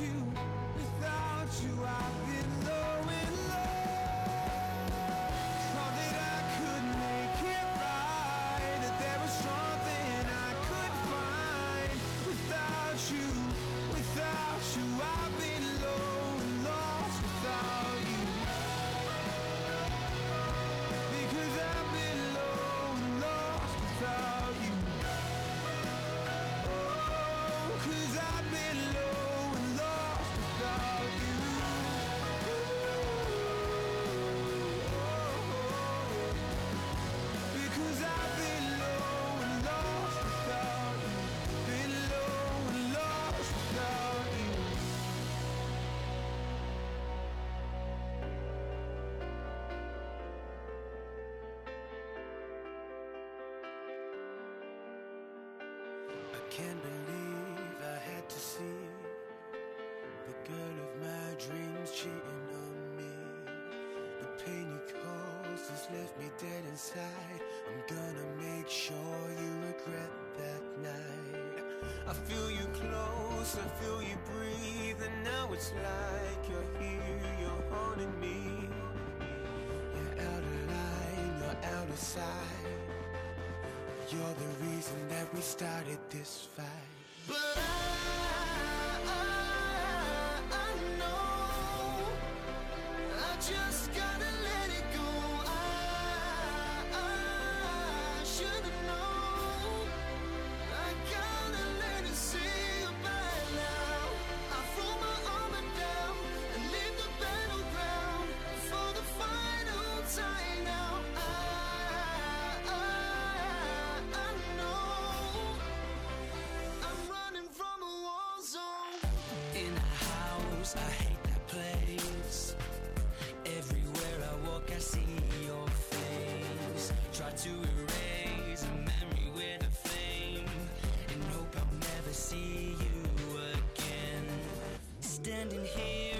you, without you, I've been low and low. Thought that I could make it right, that there was something I could find. Without you, I've been low and lost without you. Because I've been low and lost without you. Oh, 'cause I've been low and lost without you. Because I've been low and lost without you. Been low and lost without you. Can't believe I had to see the girl of my dreams cheating on me. The pain you caused has left me dead inside. I'm gonna make sure you regret that night. I feel you close, I feel you breathe, and now it's like you're here, you're haunting me. You're out of line, you're out of sight. You're the reason that we started this fight. But I know I just gotta let it go. I should've known. I gotta let it say goodbye now. I throw my armor down and leave the battleground for the final time now. I hate that place. Everywhere I walk I see your face. Try to erase a memory with a flame, and hope I'll never see you again. Standing here